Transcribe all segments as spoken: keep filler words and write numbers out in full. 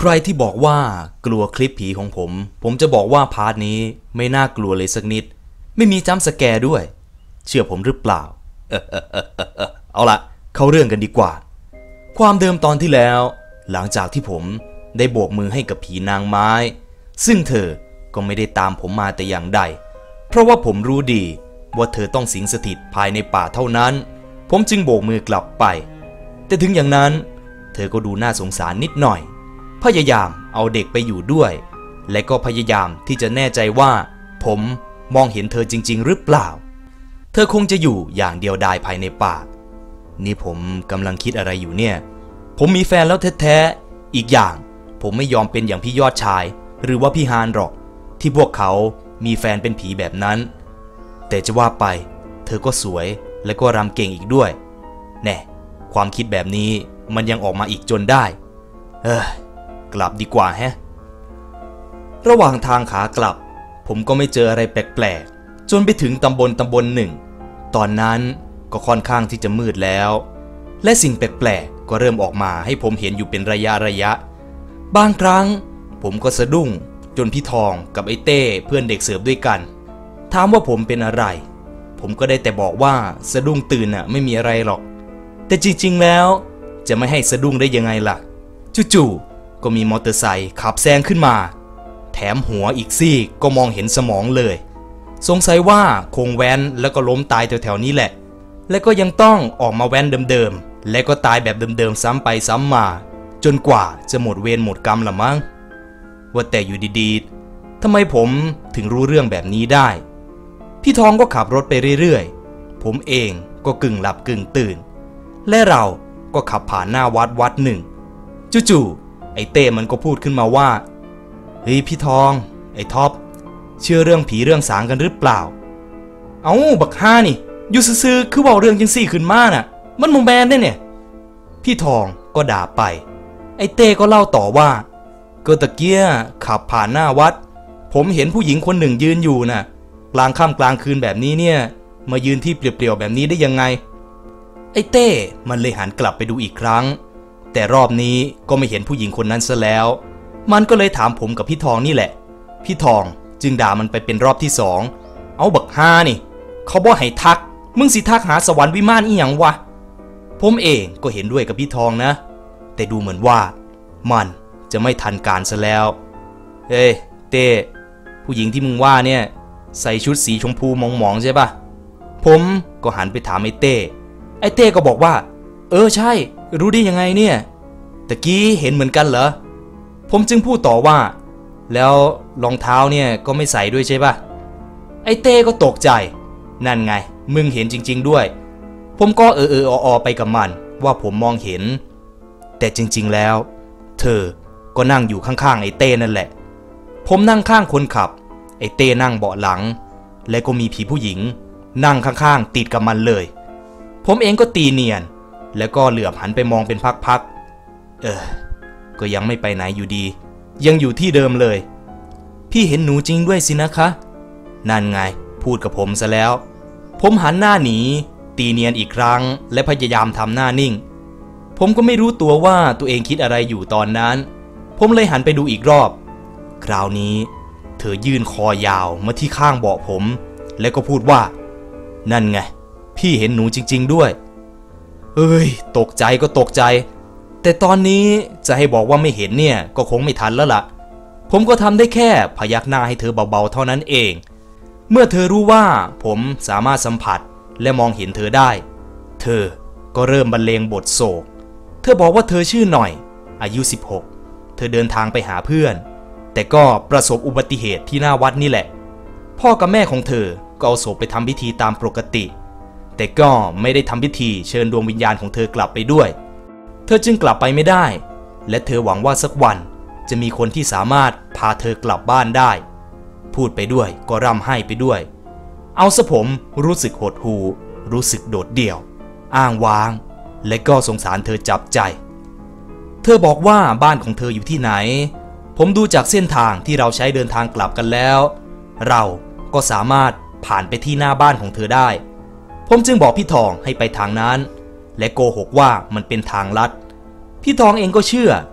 รที่บอกว่ากลัวคลิปผีของผมผมจะบอกว่าพาร์ทนี้ไม่น่ากลัวเลยสักนิดไม่มีจัมป์สแกร์ด้วยเชื่อผมหรือเปล่าเออเออเออเออเออเอาละเข้าเรื่องกันดีกว่าความเดิมตอนที่แล้วหลังจากที่ผมได้โบกมือให้กับผีนางไม้ซึ่งเธอก็ไม่ได้ตามผมมาแต่อย่างใดเพราะว่าผมรู้ดีว่าเธอต้องสิงสถิตภายในป่าเท่านั้นผมจึงโบกมือกลับไปแต่ถึงอย่างนั้นเธอก็ดูน่าสงสารนิดหน่อยพยายามเอาเด็กไปอยู่ด้วยและก็พยายามที่จะแน่ใจว่าผมมองเห็นเธอจริงๆหรือเปล่าเธอคงจะอยู่อย่างเดียวดายภายในป่านี่ผมกำลังคิดอะไรอยู่เนี่ยผมมีแฟนแล้วแท้ๆอีกอย่างผมไม่ยอมเป็นอย่างพี่ยอดชายหรือว่าพี่ฮานหรอกที่พวกเขามีแฟนเป็นผีแบบนั้นแต่จะว่าไปเธอก็สวยและก็รำเก่งอีกด้วยแน่ความคิดแบบนี้มันยังออกมาอีกจนได้เอ้อกลับดีกว่าแฮะระหว่างทางขากลับผมก็ไม่เจออะไรแปลกๆจนไปถึงตำบลตำบลหนึ่งตอนนั้นก็ค่อนข้างที่จะมืดแล้วและสิ่งแปลกๆก็เริ่มออกมาให้ผมเห็นอยู่เป็นระยะระยะบางครั้งผมก็สะดุ้งจนพี่ทองกับไอ้เต้เพื่อนเด็กเสิร์ฟด้วยกันถามว่าผมเป็นอะไรผมก็ได้แต่บอกว่าสะดุ้งตื่นน่ะไม่มีอะไรหรอกแต่จริงๆแล้วจะไม่ให้สะดุ้งได้ยังไงล่ะจู่ๆก็มีมอเตอร์ไซค์ขับแซงขึ้นมาแถมหัวอีกซี่ก็มองเห็นสมองเลยสงสัยว่าคงแว้นแล้วก็ล้มตายแถวๆนี้แหละและก็ยังต้องออกมาแว้นเดิมๆและก็ตายแบบเดิมๆซ้ำไปซ้ำมาจนกว่าจะหมดเวรหมดกรรมละมั้งว่าแต่อยู่ดีๆทำไมผมถึงรู้เรื่องแบบนี้ได้พี่ทองก็ขับรถไปเรื่อยๆผมเองก็กึ่งหลับกึ่งตื่นและเราก็ขับผ่านหน้าวัดวัดหนึ่งจู่ๆไอ้เต้มันก็พูดขึ้นมาว่าเฮ้ยพี่ทองไอ้ท็อปเชื่อเรื่องผีเรื่องสางกันหรือเปล่าเอ้าบักฮ่านี่อยู่ซื่อๆคือเว้าเรื่องจังซี่ขึ้นมาน่ะมันบ่แม่นเด้เนี่ยพี่ทองก็ด่าไปไอ้เต้ก็เล่าต่อว่าก็ตะเกียขับผ่านหน้าวัดผมเห็นผู้หญิงคนหนึ่งยืนอยู่น่ะกลางค่ำกลางคืนแบบนี้เนี่ยมายืนที่เปลี่ยวๆแบบนี้ได้ยังไงไอ้เต้มันเลยหันกลับไปดูอีกครั้งแต่รอบนี้ก็ไม่เห็นผู้หญิงคนนั้นซะแล้วมันก็เลยถามผมกับพี่ทองนี่แหละพี่ทองจึงด่ามันไปเป็นรอบที่สองเอาบักฮานี่เขาบอกให้ทักมึงสิทักหาสวรรค์วิมานอีหยังวะผมเองก็เห็นด้วยกับพี่ทองนะแต่ดูเหมือนว่ามันจะไม่ทันการซะแล้วเฮ้ยเต้ผู้หญิงที่มึงว่าเนี่ยใส่ชุดสีชมพูมองๆใช่ปะผมก็หันไปถามไอ้เต้ไอ้เต้ก็บอกว่าเออใช่รู้ได้ยังไงเนี่ยตะกี้เห็นเหมือนกันเหรอผมจึงพูดต่อว่าแล้วรองเท้าเนี่ยก็ไม่ใส่ด้วยใช่ปะไอ้เต้ก็ตกใจนั่นไงมึงเห็นจริงๆด้วยผมก็เออเออออไปกับมันว่าผมมองเห็นแต่จริงๆแล้วเธอก็นั่งอยู่ข้างๆไอ้เต้นั่นแหละผมนั่งข้างคนขับไอ้เต้นั่งเบาะหลังและก็มีผีผู้หญิงนั่งข้างๆติดกับมันเลยผมเองก็ตีเนียนแล้วก็เหลือบหันไปมองเป็นพักๆเออก็ยังไม่ไปไหนอยู่ดียังอยู่ที่เดิมเลยพี่เห็นหนูจริงด้วยสินะคะนั่นไงพูดกับผมซะแล้วผมหันหน้าหนีตีเนียนอีกครั้งและพยายามทำหน้านิ่งผมก็ไม่รู้ตัวว่าตัวเองคิดอะไรอยู่ตอนนั้นผมเลยหันไปดูอีกรอบคราวนี้เธอยื่นคอยาวมาที่ข้างเบาะผมแล้วก็พูดว่านั่นไงพี่เห็นหนูจริงๆด้วยเอ้ยตกใจก็ตกใจแต่ตอนนี้จะให้บอกว่าไม่เห็นเนี่ยก็คงไม่ทันแล้วล่ะผมก็ทำได้แค่พยักหน้าให้เธอเบาๆเท่านั้นเองเมื่อเธอรู้ว่าผมสามารถสัมผัสและมองเห็นเธอได้เธอก็เริ่มบรรเลงบทโศกเธอบอกว่าเธอชื่อหน่อยอายุสิบหกเธอเดินทางไปหาเพื่อนแต่ก็ประสบอุบัติเหตุที่หน้าวัดนี่แหละพ่อกับแม่ของเธอก็เอาศพไปทำพิธีตามปกติแต่ก็ไม่ได้ทำพิธีเชิญดวงวิญญาณของเธอกลับไปด้วยเธอจึงกลับไปไม่ได้และเธอหวังว่าสักวันจะมีคนที่สามารถพาเธอกลับบ้านได้พูดไปด้วยก็ร่ำไห้ไปด้วยเอาซะผมรู้สึกหดหู่รู้สึกโดดเดี่ยวอ้างว้างและก็สงสารเธอจับใจเธอบอกว่าบ้านของเธออยู่ที่ไหนผมดูจากเส้นทางที่เราใช้เดินทางกลับกันแล้วเราก็สามารถผ่านไปที่หน้าบ้านของเธอได้ผมจึงบอกพี่ทองให้ไปทางนั้นและโกหกว่ามันเป็นทางลัดพี่ทองเองก็เชื่อ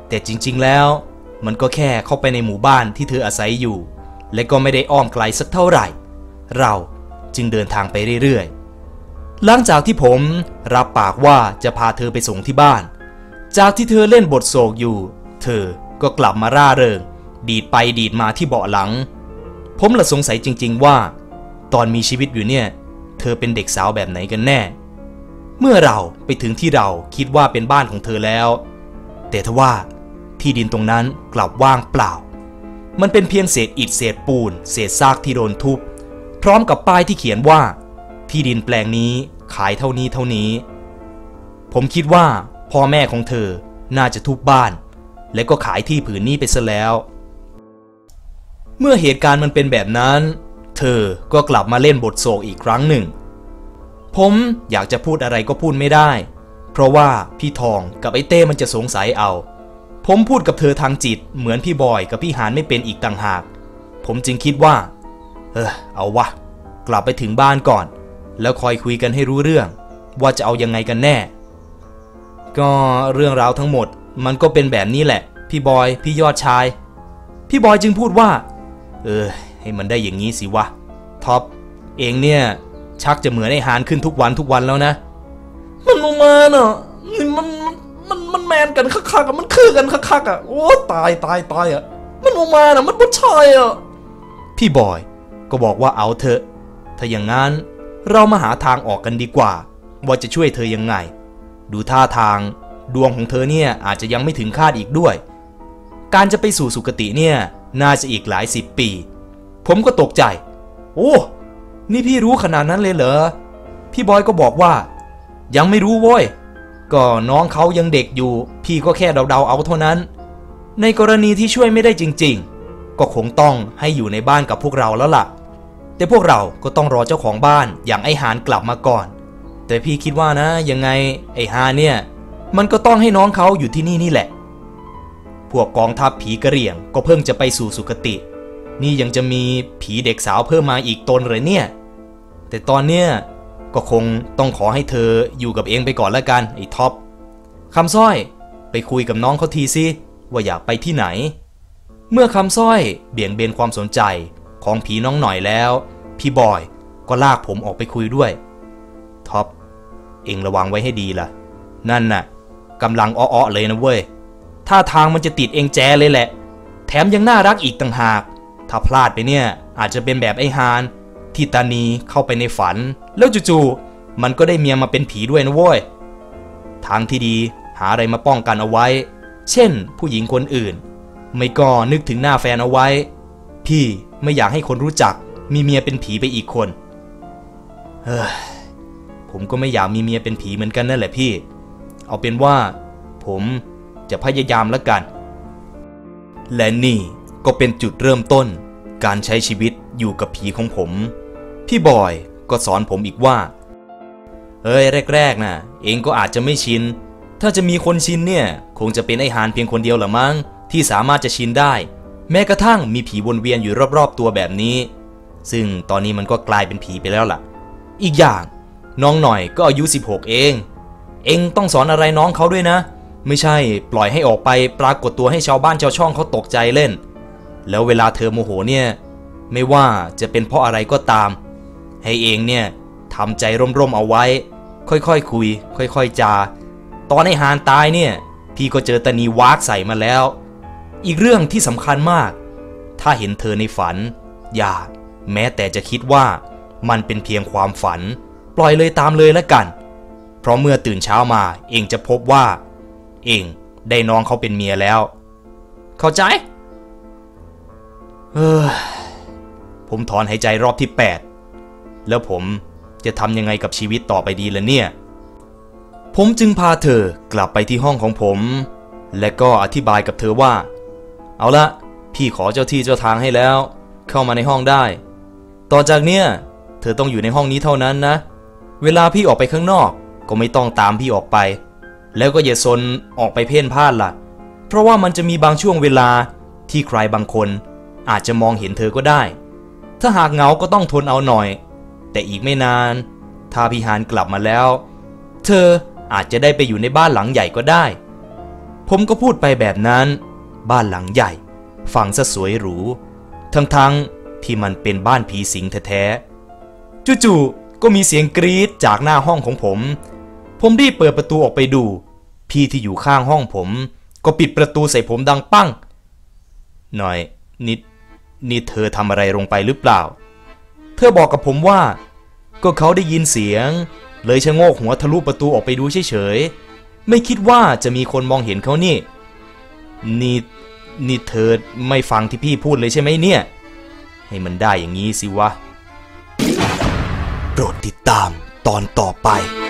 แต่จริงๆแล้วมันก็แค่เข้าไปในหมู่บ้านที่เธออาศัยอยู่และก็ไม่ได้อ้อมไกลสักเท่าไหร่เราจึงเดินทางไปเรื่อยๆหลังจากที่ผมรับปากว่าจะพาเธอไปส่งที่บ้านจากที่เธอเล่นบทโศกอยู่เธอก็กลับมาร่าเริงดีดไปดีดมาที่เบาะหลังผมละสงสัยจริงๆว่าตอนมีชีวิตอยู่เนี่ยเธอเป็นเด็กสาวแบบไหนกันแน่เมื่อเราไปถึงที่เราคิดว่าเป็นบ้านของเธอแล้วแต่ทว่าที่ดินตรงนั้นกลับว่างเปล่ามันเป็นเพียงเศษอิฐเศษปูนเศษซากที่โดนทุบพร้อมกับป้ายที่เขียนว่าที่ดินแปลงนี้ขายเท่านี้เท่านี้ผมคิดว่าพ่อแม่ของเธอน่าจะทุบบ้านและก็ขายที่ผืนนี้ไปซะแล้วเมื่อเหตุการณ์มันเป็นแบบนั้นเธอก็กลับมาเล่นบทโศกอีกครั้งหนึ่งผมอยากจะพูดอะไรก็พูดไม่ได้เพราะว่าพี่ทองกับไอ้เต้มันจะสงสัยเอาผมพูดกับเธอทางจิตเหมือนพี่บอยกับพี่หานไม่เป็นอีกต่างหากผมจึงคิดว่าเออเอาวะกลับไปถึงบ้านก่อนแล้วคอยคุยกันให้รู้เรื่องว่าจะเอายังไงกันแน่ก็เรื่องราวทั้งหมดมันก็เป็นแบบนี้แหละพี่บอยพี่ยอดชายพี่บอยจึงพูดว่าเออให้มันได้อย่างนี้สิวะท็อปเองเนี่ยชักจะเหมือนไอ้หานขึ้นทุกวันทุกวันแล้วนะมันออกมาเนาะนี่มันมันมันแมนกันคักๆอ่ะมันคือกันคักๆอ่ะโอ้ตายตายตายอ่ะมันออกมาน่ะมันบ่ใช่อ่ะพี่บอยก็บอกว่าเอาเถอะถ้าอย่างนั้นเรามาหาทางออกกันดีกว่าว่าจะช่วยเธอยังไงดูท่าทางดวงของเธอเนี่ยอาจจะยังไม่ถึงคาดอีกด้วยการจะไปสู่สุคติเนี่ยน่าจะอีกหลายสิบปีผมก็ตกใจโอ้นี่พี่รู้ขนาดนั้นเลยเหรอพี่บอยก็บอกว่ายังไม่รู้โว้ยก็น้องเขายังเด็กอยู่พี่ก็แค่เดาๆเอาเท่านั้นในกรณีที่ช่วยไม่ได้จริงๆก็คงต้องให้อยู่ในบ้านกับพวกเราแล้วล่ะแต่พวกเราก็ต้องรอเจ้าของบ้านอย่างไอ้หานกลับมาก่อนแต่พี่คิดว่านะยังไงไอ้หานเนี่ยมันก็ต้องให้น้องเขาอยู่ที่นี่นี่แหละพวกกองทัพผีกระเหรี่ยงก็เพิ่งจะไปสู่สุคตินี่ยังจะมีผีเด็กสาวเพิ่มมาอีกตนเลยเนี่ยแต่ตอนเนี้ยก็คงต้องขอให้เธออยู่กับเองไปก่อนละกันไอ้ท็อปคำสร้อยไปคุยกับน้องเขาทีสิว่าอยากไปที่ไหนเมื่อคำสร้อยเบี่ยงเบนความสนใจของผีน้องหน่อยแล้วพี่บอยก็ลากผมออกไปคุยด้วยท็อปเองระวังไว้ให้ดีล่ะนั่นน่ะกำลังอ้อๆเลยนะเว้ยท่าทางมันจะติดเองแจเลยแหละแถมยังน่ารักอีกต่างหากถ้าพลาดไปเนี่ยอาจจะเป็นแบบไอ้ฮานที่ตานีเข้าไปในฝันแล้วจู่ๆมันก็ได้เมียมาเป็นผีด้วยนะเว้ยทางที่ดีหาอะไรมาป้องกันเอาไว้เช่นผู้หญิงคนอื่นไม่ก็นึกถึงหน้าแฟนเอาไว้พี่ไม่อยากให้คนรู้จักมีเมียเป็นผีไปอีกคนเฮ้ยผมก็ไม่อยากมีเมียเป็นผีเหมือนกันนั่นแหละพี่เอาเป็นว่าผมจะพยายามแล้วกันและนี่ก็เป็นจุดเริ่มต้นการใช้ชีวิตอยู่กับผีของผมพี่บอยก็สอนผมอีกว่าเฮ้ยแรกๆนะเองก็อาจจะไม่ชินถ้าจะมีคนชินเนี่ยคงจะเป็นไอ้หานเพียงคนเดียวละมั้งที่สามารถจะชินได้แม้กระทั่งมีผีวนเวียนอยู่รอบๆตัวแบบนี้ซึ่งตอนนี้มันก็กลายเป็นผีไปแล้วล่ะอีกอย่างน้องหน่อยก็อายุสิบหกเองเองต้องสอนอะไรน้องเขาด้วยนะไม่ใช่ปล่อยให้ออกไปปรากฏตัวให้ชาวบ้านชาวช่องเขาตกใจเล่นแล้วเวลาเธอโมโหเนี่ยไม่ว่าจะเป็นเพราะอะไรก็ตามให้เองเนี่ยทำใจร่มๆเอาไว้ค่อยๆ ค, คุยค่อยๆจาตอนไอ้หานตายเนี่ยพี่ก็เจอตานีวากใส่มาแล้วอีกเรื่องที่สำคัญมากถ้าเห็นเธอในฝันอย่าแม้แต่จะคิดว่ามันเป็นเพียงความฝันปล่อยเลยตามเลยละกันเพราะเมื่อตื่นเช้ามาเองจะพบว่าเองได้น้องเขาเป็นเมียแล้วเข้าใจเออผมถอนหายใจรอบที่แปดแล้วผมจะทำยังไงกับชีวิตต่อไปดีล่ะเนี่ยผมจึงพาเธอกลับไปที่ห้องของผมและก็อธิบายกับเธอว่าเอาละพี่ขอเจ้าที่เจ้าทางให้แล้วเข้ามาในห้องได้ต่อจากเนี้ยเธอต้องอยู่ในห้องนี้เท่านั้นนะเวลาพี่ออกไปข้างนอกก็ไม่ต้องตามพี่ออกไปแล้วก็อย่าซนออกไปเพ่นพ่านล่ะเพราะว่ามันจะมีบางช่วงเวลาที่ใครบางคนอาจจะมองเห็นเธอก็ได้ถ้าหากเหงาก็ต้องทนเอาหน่อยแต่อีกไม่นานถ้าพี่หานกลับมาแล้วเธออาจจะได้ไปอยู่ในบ้านหลังใหญ่ก็ได้ผมก็พูดไปแบบนั้นบ้านหลังใหญ่ฟังซะสวยหรูทั้งๆที่มันเป็นบ้านผีสิงแท้ๆจู่ๆก็มีเสียงกรี๊ดจากหน้าห้องของผมผมรีบเปิดประตูออกไปดูพี่ที่อยู่ข้างห้องผมก็ปิดประตูใส่ผมดังปั้งหน่อยนิดนี่เธอทำอะไรลงไปหรือเปล่าเธอบอกกับผมว่าก็เขาได้ยินเสียงเลยชะโงกหัวทะลุประตูออกไปดูเฉยๆไม่คิดว่าจะมีคนมองเห็นเขานี่นี่นี่เธอไม่ฟังที่พี่พูดเลยใช่ไหมเนี่ยให้มันได้อย่างนี้สิวะโปรดติดตามตอนต่อไป